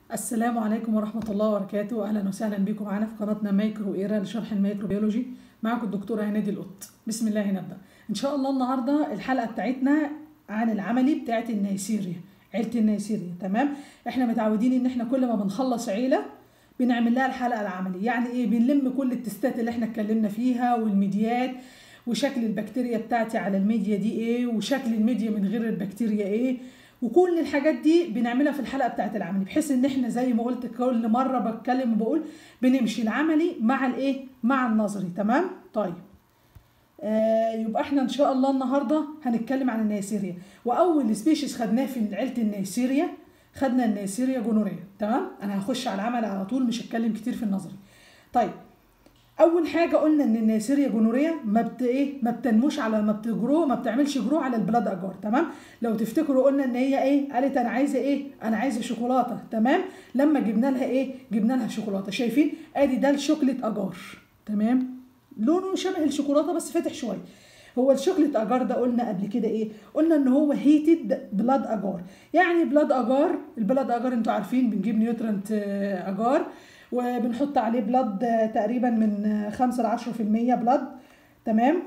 السلام عليكم ورحمة الله وبركاته. أهلا وسهلا بكم معانا في قناتنا مايكرو إيرا لشرح الميكروبيولوجي. معكم الدكتورة هنادي القط. بسم الله نبدأ إن شاء الله. النهاردة الحلقة بتاعتنا عن العملي بتاعت النيسيريا، عيلة النيسيريا. تمام، احنا متعودين ان احنا كل ما بنخلص عيلة بنعمل لها الحلقة العملي. يعني ايه؟ بنلم كل التستات اللي احنا اتكلمنا فيها والميديات، وشكل البكتيريا بتاعتي على الميديا دي ايه، وشكل الميديا من غير البكتيريا ايه، وكل الحاجات دي بنعملها في الحلقه بتاعت العملي، بحيث ان احنا زي ما قلت كل مره بتكلم وبقول بنمشي العملي مع الايه، مع النظري. تمام. طيب يبقى احنا ان شاء الله النهارده هنتكلم عن النيسيريا. واول سبيشيز خدناه في عيله النيسيريا خدنا النيسيريا جونوريا. تمام، انا هخش على العمل على طول، مش هتكلم كتير في النظري. طيب اول حاجه قلنا ان النيسيريا جونوريا ما بتنموش على ما بتعملش جرو على البلاد اجار. تمام، لو تفتكروا قلنا ان هي ايه، قالت انا عايزه ايه، انا عايزه شوكولاته. تمام، لما جبنا لها ايه، جبنا لها شوكولاته. شايفين ادي ده الشوكليت اجار. تمام، لونه شبه الشوكولاته بس فاتح شويه. هو الشوكليت اجار ده قلنا قبل كده ايه، قلنا ان هو هيتد بلاد اجار. يعني بلاد اجار، البلاد اجار انتوا عارفين بنجيب نيوترنت اجار وبنحط عليه بلاد تقريبا من 5 ل 10% بلاد. تمام،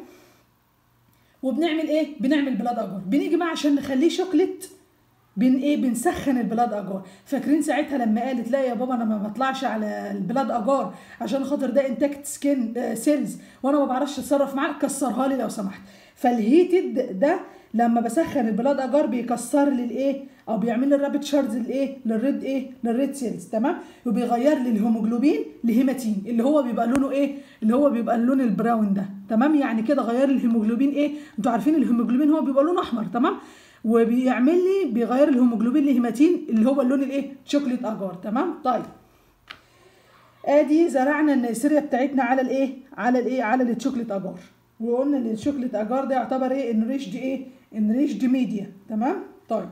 وبنعمل ايه، بنعمل بلاد اجار. بنيجي بقى عشان نخليه شوكليت بنسخن البلاد اجار. فاكرين ساعتها لما قالت لا يا بابا انا ما بطلعش على البلاد اجار عشان خاطر ده انتاكت سكين سيلز وانا ما بعرفش اتصرف معاه، كسرها لي لو سمحت. فالهيتد ده لما بسخن البلاد اجار بيكسر لي الايه، او بيعمل لي الرابت شاردز الايه، للريد سيلز. تمام، وبيغير لي الهيموجلوبين لهيماتين اللي هو بيبقى لونه ايه، اللي هو بيبقى اللون البراون ده. تمام، يعني كده غير لي الهيموجلوبين ايه، انتوا عارفين الهيموجلوبين هو بيبقى لونه احمر. تمام، وبيعمل لي بيغير الهيموجلوبين لهيماتين اللي هو اللون الايه، شوكليت اجار. تمام. طيب ادي زرعنا النيسيريا بتاعتنا على الايه، على الشوكليت اجار. وقلنا ان الشوكليت اجار ده يعتبر ايه، انريشد ميديا. تمام. طيب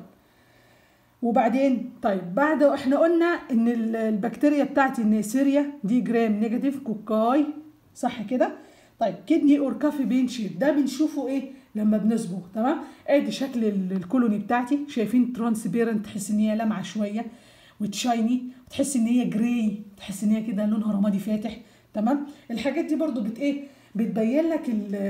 وبعدين بعد احنا قلنا ان البكتيريا بتاعت النيسيريا دي جرام نيجاتيف كوكاي، صح كده؟ طيب كدني اور كافي بين شيب ده بنشوفه ايه لما بنصبغ. تمام، ادي شكل الكولوني بتاعتي. شايفين ترانسبيرنت، تحس ان هي لامعه شويه وتشايني، وتحس ان هي جراي، تحس ان هي كده لونها رمادي فاتح. تمام، الحاجات دي برضو بتبين لك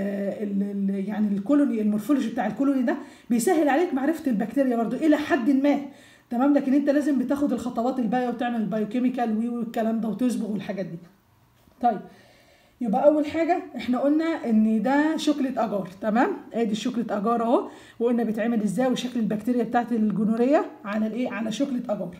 يعني الكولوني، المورفولوجي بتاع الكولوني ده بيسهل عليك معرفه البكتيريا برضو الى حد ما. تمام، لكن انت لازم بتاخد الخطوات الباقيه وتعمل البايوكيميكال والكلام ده وتصبغ والحاجات دي. طيب يبقى اول حاجه احنا قلنا ان ده شوكليت اجار. تمام، ادي الشوكليت اجار اهو، وقلنا بيتعمل ازاي وشكل البكتيريا بتاعت الجونوريا على الايه، على شوكليت اجار.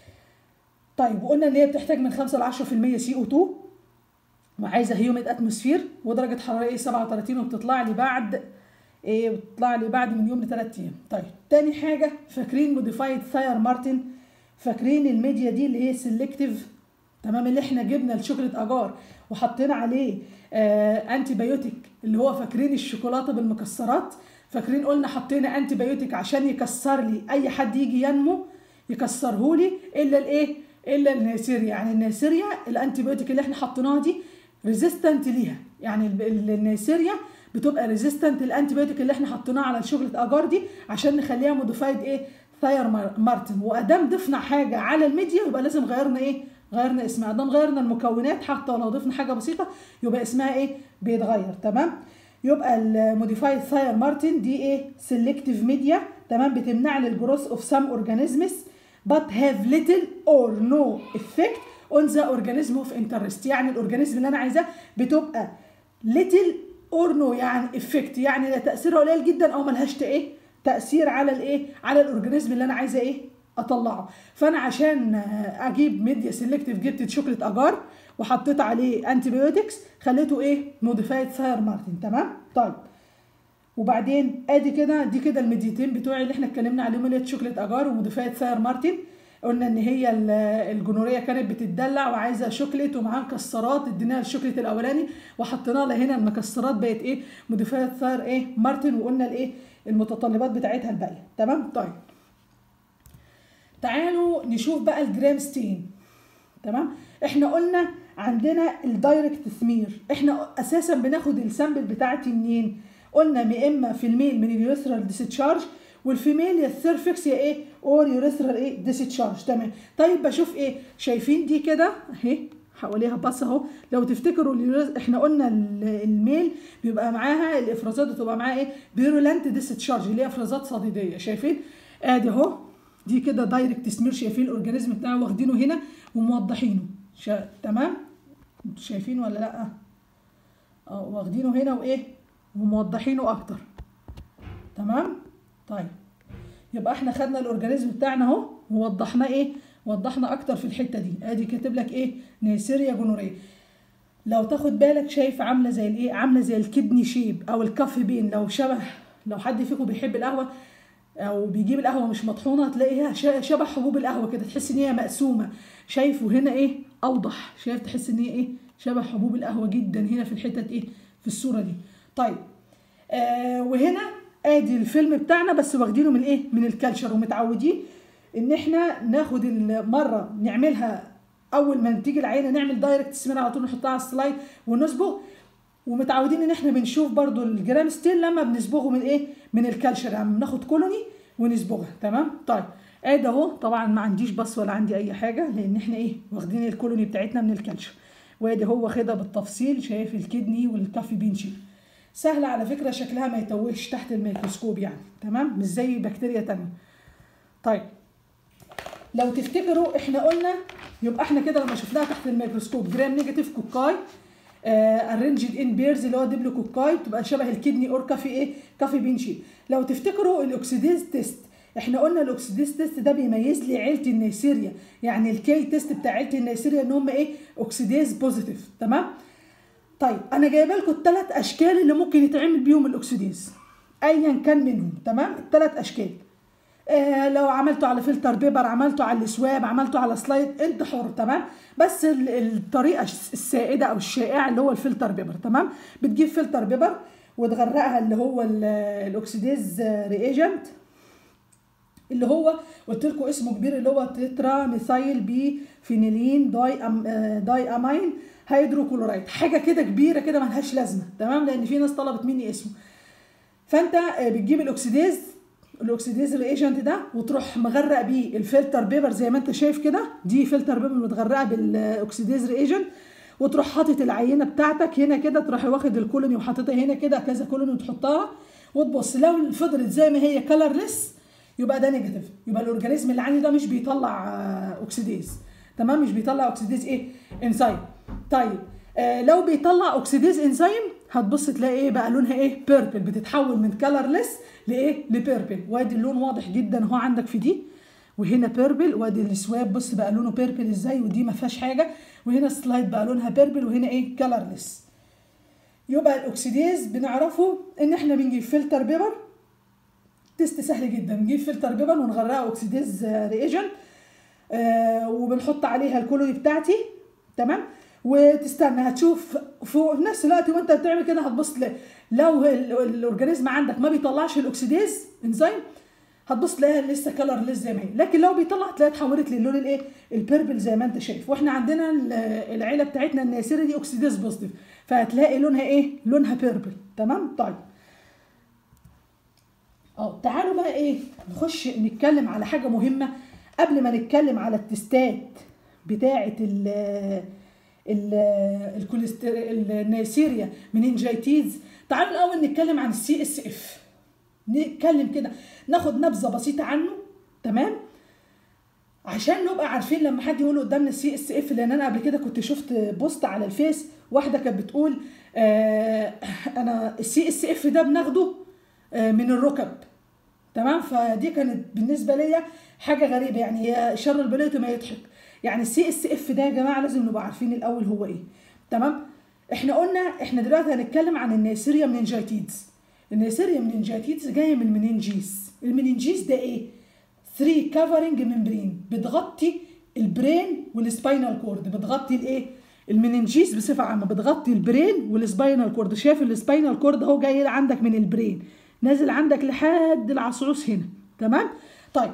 طيب وقلنا ان هي بتحتاج من 5 ل 10% CO2 وعايزه هيوميد اتموسفير ودرجه حراره ايه 37، وبتطلع لي بعد ايه، بتطلع لي بعد من يوم ل3 ايام. طيب تاني حاجه، فاكرين موديفايد ثاير مارتن؟ فاكرين الميديا دي اللي هي سيلكتيف؟ تمام، اللي احنا جبنا الشوكليت اجار وحطينا عليه انتي بايوتيك، اللي هو فاكرين الشوكولاته بالمكسرات؟ فاكرين قلنا حطينا انتي بايوتيك عشان يكسر لي اي حد يجي ينمو يكسره لي الا الايه، الا النيسيريا. يعني النيسيريا الانتي بايوتيك اللي احنا حطيناها دي ريزيستنت ليها، يعني النيسيريا بتبقى ريزيستنت الانتي بايوتيك اللي احنا حطيناها على الشوكليت اجار دي عشان نخليها موديفايد ايه، ثاير مارتن. وادام ضفنا حاجه على الميديا يبقى لازم غيرنا ايه، غيرنا اسمها. ادام غيرنا المكونات حتى لو ضفنا حاجه بسيطه يبقى اسمها ايه، بيتغير. تمام، يبقى الموديفايد ثاير مارتن دي ايه، سيلكتيف ميديا. تمام، بتمنع لي الجروث اوف سام اورجانيزمز but have little or no effect on the organism of interest. يعني الاورجانيزم اللي انا عايزاه بتبقى little or no يعني effect، يعني لا تاثيرها قليل جدا او ملهاش ايه تاثير على الايه، على الاورجانيزم اللي انا عايزه ايه اطلعه. فانا عشان اجيب ميديا سيلكتيف جبت شوكليت اجار وحطيت عليه انتي بايوتكس خليته ايه، موديفايد ثاير مارتن. تمام. طيب وبعدين ادي كده، دي كده الميديتين بتوعي اللي احنا اتكلمنا عليهم، اللي هي شوكليت اجار وموديفايد ثاير مارتن. قلنا ان هي الجونوريه كانت بتدلع وعايزه شوكليت ومعاها مكسرات، اديناها الشوكليت الاولاني وحطينا لها هنا المكسرات بقت ايه، موديفايد ثاير ايه مارتن، وقلنا الايه المتطلبات بتاعتها الباقيه. تمام. طيب تعالوا نشوف بقى الجرام ستين. تمام، احنا قلنا عندنا الدايركت ثمير، احنا اساسا بناخد السامبل بتاعتي منين؟ قلنا يا اما في الميل من اليوثرال ديسشارج، والفيميل يا السيرفكس يا ايه اور يوريثرال ايه ديسشارج. تمام. طيب بشوف ايه، شايفين دي كده اهي حواليها بص اهو. لو تفتكروا احنا قلنا الميل بيبقى معاها الافرازات بتبقى معاها ايه بيرولانت ديسشارج اللي هي افرازات صديديه. شايفين ادي اهو دي كده دايركت سمير. شايفين الاورجانيزم بتاعه واخدينه هنا وموضحينه. تمام انتوا شايفين ولا لا؟ واخدينه هنا وايه وموضحينه اكتر. تمام. طيب يبقى احنا خدنا الاورجانيزم بتاعنا اهو ووضحناه ايه، وضحنا اكتر في الحته دي. ادي كاتب لك ايه نيسيريا جونوريا. لو تاخد بالك شايف عامله زي الايه، عامله زي الكدني شيب او الكف بين. لو شبه، لو حد فيكم بيحب القهوه او بيجيب القهوه مش مطحونه هتلاقيها شبه حبوب القهوه كده، تحس ان هي مقسومه. شايفه هنا ايه اوضح، شايف تحس ان هي ايه شبه حبوب القهوه جدا هنا في الحته ايه في الصوره دي. طيب وهنا ادي الفيلم بتاعنا بس واخدينه من ايه من الكالتشر، ومتعودين ان احنا ناخد المره نعملها اول ما تيجي العينه نعمل دايركت سمير على طول نحطها على السلايد ونصبغ. ومتعودين ان احنا بنشوف برضو الجرام ستيل لما بنصبغه من ايه من الكالتشر، يعني بناخد كولوني ونصبغها. تمام. طيب ادي اهو طبعا ما عنديش بص ولا عندي اي حاجه لان احنا ايه واخدين الكولوني بتاعتنا من الكالتشر. وادي هو واخدها بالتفصيل. شايف الكدني والكافي بين شيب سهله على فكره، شكلها ما يتوهش تحت الميكروسكوب يعني. تمام مش زي بكتيريا تانية. طيب لو تفتكروا احنا قلنا يبقى احنا كده لما شفناها تحت الميكروسكوب جرام نيجاتيف كوكاي ارنجد ان بيرز اللي هو ديبلو كوكاي بتبقى شبه الكدني اور كافي ايه كافي بينشي. لو تفتكروا الاكسيديز تيست احنا قلنا الاكسيديز تيست ده بيميز لي عيله النيسيريا، يعني الكي تيست بتاع عيله النيسيريا ان هم ايه اوكسيديز بوزيتيف. تمام. طيب انا جايبه لكم الثلاث اشكال اللي ممكن يتعمل بيهم الاكسيديز ايا كان منهم. تمام الثلاث اشكال. لو عملته على فلتر بيبر، عملته على السواب، عملته على سلايد، انت حر. تمام. بس الطريقه السائده او الشائعه اللي هو الفلتر بيبر. تمام. بتجيب فلتر بيبر وتغرقها اللي هو الاكسيديز رياجنت اللي هو قلت لكم اسمه كبير اللي هو تترا ميثايل بي فينيلين داي امين هيدروكلورايد، حاجه كده كبيره كده ملهاش لازمه. تمام. لان في ناس طلبت مني اسمه. فانت بتجيب الاكسيديز رياجنت ده وتروح مغرق بيه الفلتر بيبر زي ما انت شايف كده. دي فلتر بيبر متغرقه بالاكسيديز رياجنت، وتروح حاطط العينه بتاعتك هنا كده، تروح واخد الكولوني وحاططها هنا كده كذا كولوني وتحطها وتبص. لو فضلت زي ما هي كلرلس يبقى ده نيجاتيف، يبقى الاورجانيزم اللي عندي ده مش بيطلع اوكسيديز. تمام. مش بيطلع اوكسيديز ايه انزيم. طيب لو بيطلع اوكسيديز انزيم هتبص تلاقي ايه بقى لونها ايه بيربل، بتتحول من كلرلس لايه لبيربل. وادي اللون واضح جدا اهو عندك في دي، وهنا بيربل. وادي السواب بص بقى لونه بيربل ازاي، ودي ما فيهاش حاجه. وهنا السلايد بقى لونها بيربل، وهنا ايه كلرلس. يبقى الاكسيديز بنعرفه ان احنا بنجيب فلتر بيبر. تيست سهل جدا، نجيب فلتر بيبر ونغرقها اوكسيديز رياجنت وبنحط عليها الكولوني بتاعتي. تمام. وتستنى هتشوف في نفس الوقت وانت بتعمل كده هتبص لو الاورجانيزم عندك ما بيطلعش الاكسيديز انزيم هتبص تلاقيها لسه كلرلس زي ما هي، لكن لو بيطلع تلاقيها اتحولت للون الايه البيربل زي ما انت شايف. واحنا عندنا العيله بتاعتنا النيسيريا دي اوكسيديز بوزيتيف فهتلاقي لونها ايه لونها بيربل. تمام. طيب تعالوا بقى ايه نخش نتكلم على حاجه مهمه قبل ما نتكلم على التستات بتاعه النيسيريا مننجيتيز. تعالوا الاول نتكلم عن السي اس اف، نتكلم كده ناخد نبذه بسيطه عنه. تمام. عشان نبقى عارفين لما حد يقول قدامنا السي اس اف، لان انا قبل كده كنت شفت بوست على الفيس واحده كانت بتقول انا السي اس اف ده بناخده من الركب. تمام. فدي كانت بالنسبه ليا حاجه غريبه، يعني شر البلية ما يضحك. يعني السي اس اف ده يا جماعه لازم نبقى عارفين الاول هو ايه. تمام. احنا قلنا احنا دلوقتي هنتكلم عن النيسيريا مننجيتيز. النيسيريا مننجيتيز جايه من المننجيس. المننجيس ده ايه 3 كفرنج ممبرين بتغطي البرين والسباينال كورد. بتغطي الايه المننجيس بصفه عامه بتغطي البرين والسباينال كورد. شايف السباينال كورد اهو جاي عندك من البرين نازل عندك لحد العصعوص هنا. تمام. طيب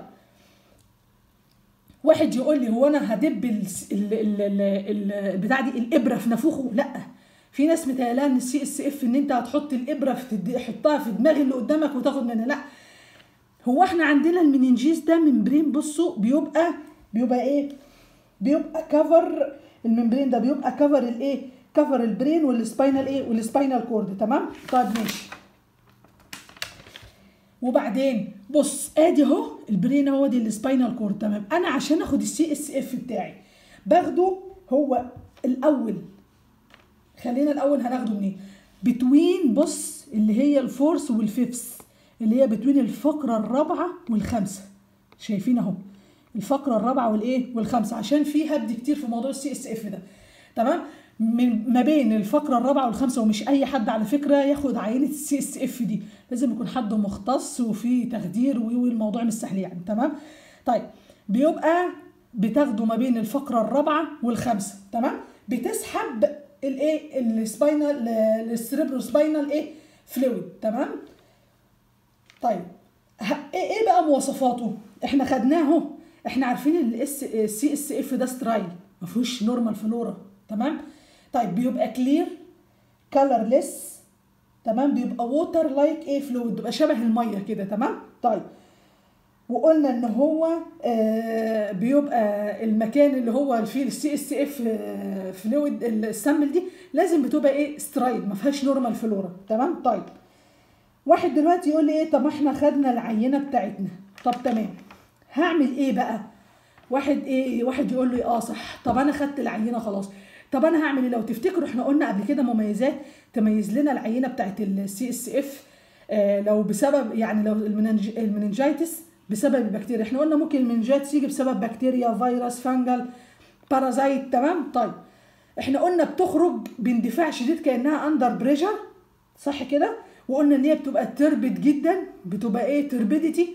واحد يقول لي هو انا هدب البتاع دي الابره في نافوخه؟ لا. في ناس متهيألها ان السي اس اف ان انت هتحط الابره تحطها في دماغ اللي قدامك وتاخد منها. لا، هو احنا عندنا المننجيز ده ممبرين، بصوا بيبقى ايه؟ بيبقى كفر. الممبرين ده بيبقى كفر الايه؟ كفر البرين والسباينال ايه؟ والسباينال كورد. تمام؟ طيب ماشي. وبعدين بص ادي اهو البرين اهو، دي السباينال كورد. تمام؟ انا عشان اخد السي اس اف بتاعي باخده هو الاول. خلينا الاول هناخده منين؟ بتوين، بص اللي هي الفورس والفيفث، اللي هي بتوين الفقره الرابعه والخامسه. شايفين اهو الفقره الرابعه والايه؟ والخامسه، عشان في هبد كتير في موضوع السي اس اف ده. تمام؟ ما بين الفقره الرابعه والخامسه، ومش اي حد على فكره ياخد عينه السي اس اف دي، لازم يكون حد مختص وفي تخدير والموضوع مش سهل يعني. تمام؟ طيب بيبقى بتاخده ما بين الفقره الرابعه والخامسه. تمام؟ بتسحب الايه؟ السباينال، السيريبرو سباينال ايه؟ فلويد. تمام؟ طيب ايه بقى مواصفاته؟ احنا خدناه، احنا عارفين السي اس اف ده سترايل، ما فيهوش نورمال فلورا. تمام؟ طيب بيبقى كلير كلرليس. تمام؟ بيبقى ووتر لايك ايه؟ فلويد، بيبقى شبه الميه كده. تمام؟ طيب وقلنا ان هو بيبقى المكان اللي هو فيه السي اس اف فلويد السامبل دي لازم بتبقى ايه؟ سترايل، ما فيهاش نورمال فلورا. تمام؟ طيب واحد دلوقتي يقول لي ايه؟ طب احنا خدنا العينه بتاعتنا، طب تمام هعمل ايه بقى؟ واحد يقول لي صح، طب انا خدت العينه خلاص، طب انا هعمل ايه؟ لو تفتكروا احنا قلنا قبل كده مميزات تميز لنا العينه بتاعت السي اس اف. لو بسبب يعني لو المننجايتس بسبب البكتيريا، احنا قلنا ممكن المننجايتس يجي بسبب بكتيريا، فيروس، فانجل، بارازايت. تمام؟ طيب احنا قلنا بتخرج باندفاع شديد كانها اندر بريشر، صح كده؟ وقلنا ان هي بتبقى تربد جدا، بتبقى ايه؟ تربيديتي.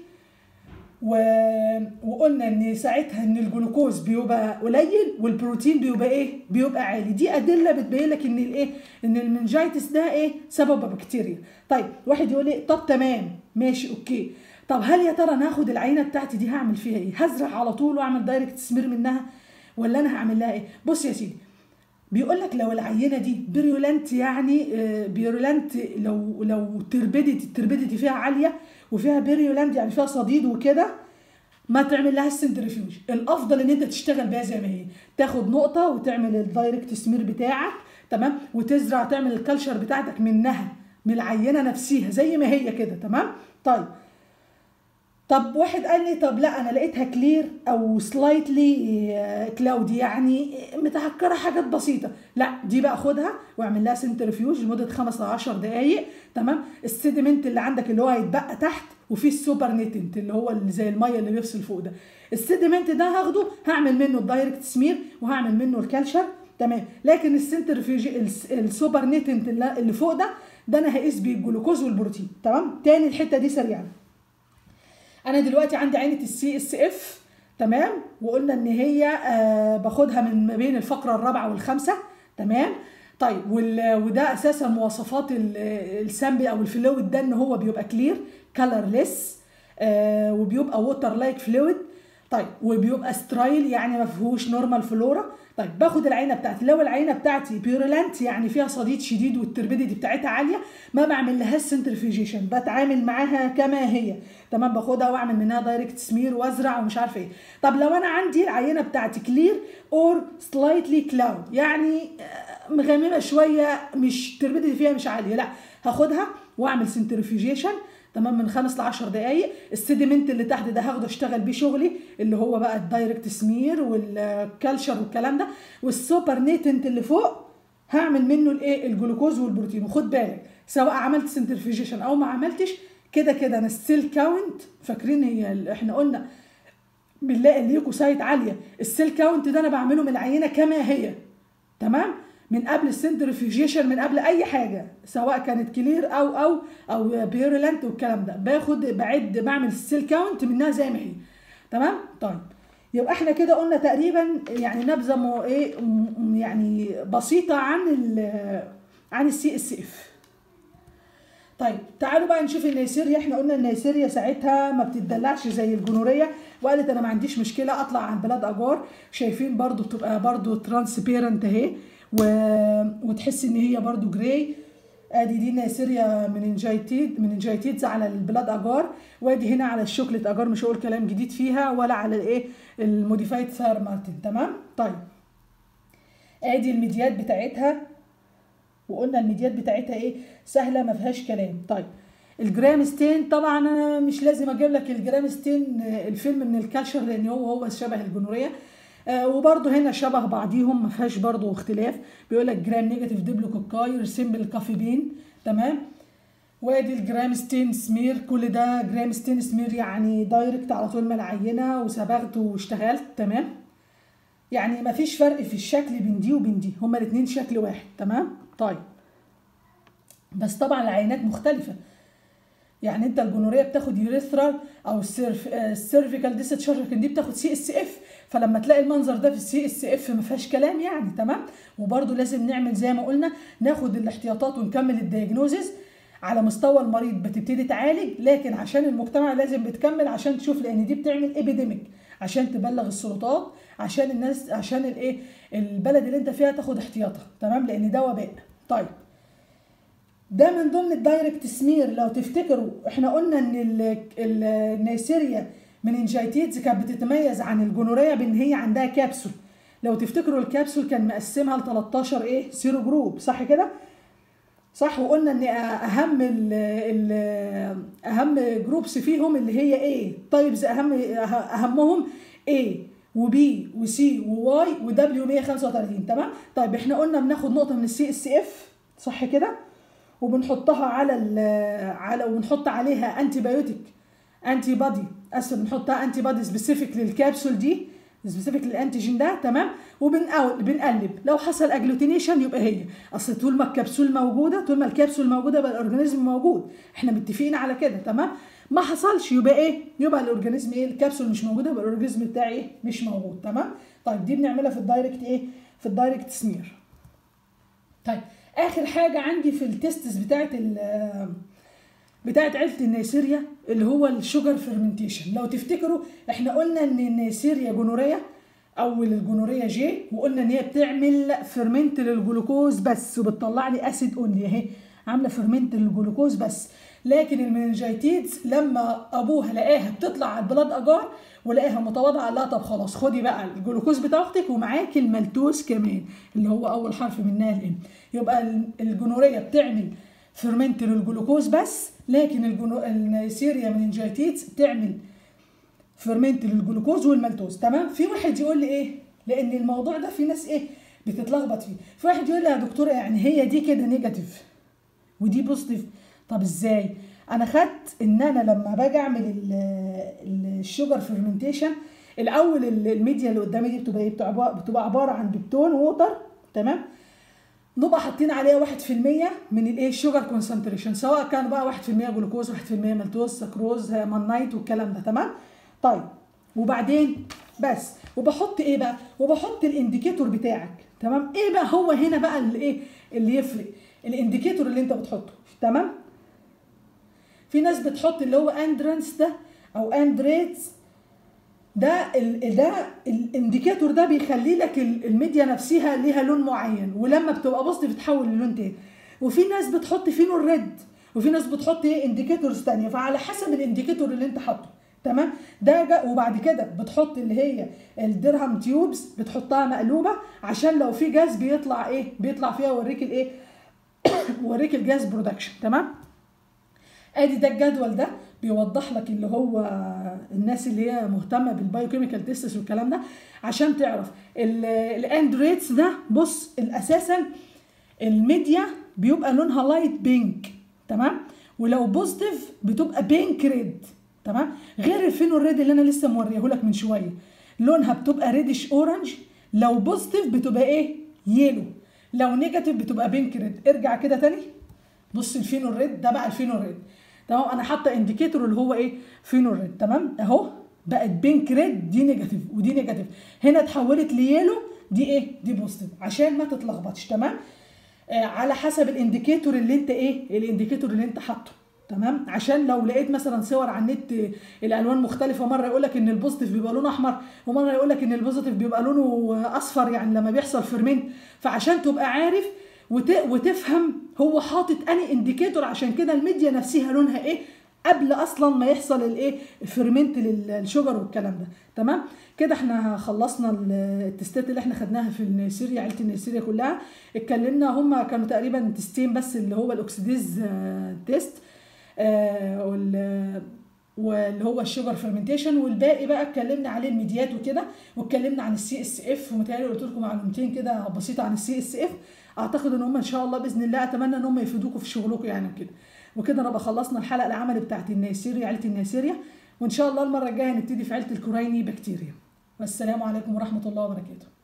وقلنا ان ساعتها ان الجلوكوز بيبقى قليل والبروتين بيبقى ايه؟ بيبقى عالي. دي ادله بتبين لك ان الايه؟ ان المننجايتس ده ايه؟ سببه بكتيريا. طيب واحد يقول لي طب تمام ماشي اوكي، طب هل يا ترى انا هاخد العينه بتاعتي دي هعمل فيها ايه؟ هزرع على طول واعمل دايركت سمير منها، ولا انا هعمل لها ايه؟ بص يا سيدي، بيقول لك لو العينه دي بيرولنت، يعني بيرولنت، لو التربيديتي فيها عاليه وفيها بيرولنت يعني فيها صديد وكده، ما تعمل لها السنترفيوج. الافضل ان انت تشتغل بيها زي ما هي، تاخد نقطه وتعمل الدايركت سمير بتاعك. تمام؟ وتزرع، تعمل الكالشر بتاعتك منها، من العينه نفسها زي ما هي كده. تمام؟ طيب طب واحد قال لي طب لا انا لقيتها كلير او سلايتلي كلاودي، يعني متهكره حاجات بسيطه، لا دي بقى خدها واعمل لها سنترفيوج لمده 5 ل 10 دقائق. تمام؟ السيدمنت اللي عندك اللي هو هيتبقى تحت، وفي السوبر نيتنت اللي هو اللي زي الميه اللي بيفصل فوق ده، السيدمنت ده هاخده هعمل منه الدايركت سمير وهعمل منه الكالشر. تمام؟ لكن السنترفيوج السوبر نيتنت اللي فوق ده انا هقيس بيه الجلوكوز والبروتين. تمام؟ تاني الحته دي سريعا، انا دلوقتي عندي عينه السي اس اف. تمام؟ وقلنا ان هي باخدها من ما بين الفقره الرابعه والخامسه. تمام؟ طيب وده اساسا مواصفات السامبل او الفلويد ده، ان هو بيبقى كلير كلرليس، وبيبقى ووتر لايك فلويد. طيب وبيبقى سترايل يعني ما فيهوش نورمال فلورا. طيب باخد العينه بتاعتي، لو العينه بتاعتي بيرولانت يعني فيها صديد شديد والتربيديتي بتاعتها عاليه، ما بعمل لها سنترفيوجيشن، بتعامل معاها كما هي. تمام؟ باخدها واعمل منها دايركت سمير وازرع ومش عارفه ايه. طب لو انا عندي العينه بتاعتي كلير اور سلايتلي كلاود، يعني مغممه شويه، مش التربيديتي فيها مش عاليه، لا هاخدها واعمل سنترفيوجيشن. تمام؟ من 5 ل 10 دقائق. السيدمنت اللي تحت ده هاخده اشتغل بيه شغلي، اللي هو بقى الدايركت سمير والكالشر والكلام ده. والسوبر نيتنت اللي فوق هعمل منه الايه؟ الجلوكوز والبروتين. وخد بالك سواء عملت سنترفيوجيشن او ما عملتش، كده كده انا السيل كاونت، فاكرين هي احنا قلنا بنلاقي الليوكوسايت عاليه، السيل كاونت ده انا بعمله من العينه كما هي. تمام؟ من قبل السنترفيوجيشن، من قبل اي حاجه، سواء كانت كلير او بيرولنت والكلام ده، بعمل السيل كاونت منها زي ما هي. تمام؟ طيب يبقى احنا كده قلنا تقريبا يعني نبذه يعني بسيطه عن السي اس اف. طيب تعالوا بقى نشوف النيسيريا. احنا قلنا النيسيريا ساعتها ما بتدلعش زي الجونوريا، وقالت انا ما عنديش مشكله اطلع عن بلاد اجار. شايفين برضو بتبقى برضو ترانسبيرنت اهي، وتحس ان هي برضو جراي. ادي دي نيسيريا مننجايتيدز على البلاد اجار، وادي هنا على الشوكليت اجار، مش هقول كلام جديد فيها، ولا على الايه الموديفايد ثاير مارتن. تمام. طيب ادي الميديات بتاعتها، وقلنا الميديات بتاعتها ايه سهله ما فيهاش كلام. طيب الجرام ستين، طبعا انا مش لازم اجيب لك الجرام ستين الفيلم من الكالشر لان هو شبه الجونوريه، وبرده هنا شبه بعضيهم ما فيهاش برده اختلاف. بيقول لك جرام نيجاتيف ديبلوكوكاي ريسمبل كافي بين. تمام. وادي الجرام ستين سمير، كل ده جرام ستين سمير يعني دايركت على طول من العينه وصبغت واشتغلت. تمام. يعني ما فيش فرق في الشكل بين دي وبين دي، هما الاثنين شكل واحد. تمام. طيب بس طبعا العينات مختلفه، يعني انت الجونوريه بتاخد يوريثرال او السيرفيكال ديستشارج، لكن دي بتاخد سي اس اف، فلما تلاقي المنظر ده في السي اس اف ما فيهاش كلام يعني. تمام. وبرده لازم نعمل زي ما قلنا، ناخد الاحتياطات ونكمل الدياجنوزز على مستوى المريض، بتبتدي تعالج، لكن عشان المجتمع لازم بتكمل عشان تشوف، لان دي بتعمل ايبيديميك، عشان تبلغ السلطات، عشان الناس، عشان الايه البلد اللي انت فيها تاخد احتياطها. تمام. لان ده وباء. طيب ده من ضمن الدايركت سمير. لو تفتكروا احنا قلنا ان النيسيريا مننجايتيدز كانت بتتميز عن الجونوريه بان هي عندها كابسول. لو تفتكروا الكابسول كان مقسمها ل 13 ايه سيرو جروب، صح كده؟ صح. وقلنا ان اهم جروبس فيهم اللي هي ايه طيبز، اهمهم A وB وC وY وW 135. تمام. طيب احنا قلنا بناخد نقطه من السي اس اف، صح كده؟ وبنحطها على وبنحط عليها انتي بايوتيك انتي بادي بنحطها انتي بادي سبيسيفيك للكابسول دي، سبيسيفيك للانتيجين ده. تمام. وبنقلب، لو حصل اجلوتينيشن يبقى هي، اصل طول ما الكبسول موجوده، طول ما الكبسول موجوده يبقى الاورجانيزم موجود، احنا متفقين على كده. تمام. ما حصلش يبقى ايه؟ يبقى الاورجانيزم ايه؟ الكبسول مش موجوده، يبقى الاورجانيزم بتاعي ايه؟ مش موجود. تمام. طيب دي بنعملها في الدايركت ايه؟ في الدايركت سمير. طيب اخر حاجه عندي في التستس بتاعت عيله النيسيريا اللي هو الشوجر فيرمنتيشن. لو تفتكروا احنا قلنا ان النيسيريا جونوريا او الجونوريا جي، وقلنا ان هي بتعمل فيرمنت للجلوكوز بس، وبتطلع لي اسيد اونلي اهي، عامله فيرمنت للجلوكوز بس. لكن المننجايتيدز لما ابوها لقاها بتطلع على البلاد اجار ولقاها متواضعه، قال لها طب خلاص خدي بقى الجلوكوز بتاع اختك ومعاكي المالتوز كمان اللي هو اول حرف منها الام. يبقى الجونوريا بتعمل فيرمنت للجلوكوز بس، لكن النيسيريا مننجايتيدز بتعمل فيرمنت للجلوكوز والمالتوز. تمام. في واحد يقول لي ايه، لان الموضوع ده في ناس ايه بتتلخبط فيه، في واحد يقول لي يا دكتوره يعني هي دي كده نيجاتيف ودي بوزيتيف، طب ازاي؟ انا خدت ان انا لما باجي اعمل الشوجر فيرمنتيشن الاول، الميديا اللي قدامي دي بتبقى عباره عن بيبتون ووتر. تمام. نبقى حاطين عليها 1% من الايه الشوجر كونسنتريشن، سواء كان بقى 1% جلوكوز، 1% مالتوز، سكروز، مانايت والكلام ده. تمام. طيب وبعدين بس، وبحط ايه بقى؟ وبحط الانديكيتور بتاعك. تمام. ايه بقى هو هنا بقى الايه اللي يفرق؟ الانديكيتور اللي انت بتحطه. تمام. في ناس بتحط اللي هو اندرنس ده او اندريتس ده الانديكيتور ده بيخلي لك الميديا نفسها ليها لون معين، ولما بتبقى بوزيتيف بتتحول للون تاني. وفي ناس بتحط فينول ريد، وفي ناس بتحط ايه انديكيتورز ثانيه، فعلى حسب الانديكيتور اللي انت حاطه. تمام. وبعد كده بتحط اللي هي الدرهم تيوبس، بتحطها مقلوبه عشان لو في جاز بيطلع ايه بيطلع فيها، اوريك الايه اوريك الجاز برودكشن. تمام. ادي ده الجدول ده بيوضح لك اللي هو الناس اللي هي مهتمه بالبايوكيميكال تيستس والكلام ده عشان تعرف الاند ريتس ده. بص اساسا الميديا بيبقى لونها لايت بينك. تمام. ولو بوزيتيف بتبقى بينك ريد. تمام. غير الفينول ريد اللي انا لسه موريه لك من شويه، لونها بتبقى ريدش اورنج. لو بوزيتيف بتبقى ايه يلو، لو نيجاتيف بتبقى بينك ريد. ارجع كده تاني، بص الفينول ريد ده بقى الفينول ريد. تمام. انا حاطه انديكيتور اللي هو ايه فينول ريد. تمام. اهو بقت بينك ريد، دي نيجاتيف ودي نيجاتيف، هنا اتحولت ليلو، دي ايه دي بوزيتيف، عشان ما تتلخبطش. تمام. على حسب الانديكيتور اللي انت ايه الانديكيتور اللي انت حاطه. تمام. عشان لو لقيت مثلا صور على النت الالوان مختلفه، مره يقول لك ان البوزيتيف بيبقى لونه احمر، ومره يقول لك ان البوزيتيف بيبقى لونه اصفر، يعني لما بيحصل فيرمنت. فعشان تبقى عارف وتفهم هو حاطط اني انديكيتور، عشان كده الميديا نفسها لونها ايه قبل اصلا ما يحصل الايه الفيرمنت للشجر والكلام ده. تمام كده احنا خلصنا التستات اللي احنا خدناها في النيسيريا، عيله النيسيريا كلها. اتكلمنا هم كانوا تقريبا تستين بس، اللي هو الاكسيديز تيست واللي هو الشوجر فيرمنتيشن، والباقي بقى اتكلمنا عليه الميديات وكده، واتكلمنا عن السي اس اف، ومتهيألي قلت لكم معلومتين كده بسيطه عن السي اس اف. اعتقد ان هم ان شاء الله باذن الله اتمنى ان هم يفيدوكم في شغلكم يعني وكده. وكده نبقى خلصنا الحلقه العملي بتاعت النيسيريا، عيله النيسيريا، وان شاء الله المره الجايه هنبتدي في عيله الكوريني بكتيريا. والسلام عليكم ورحمه الله وبركاته.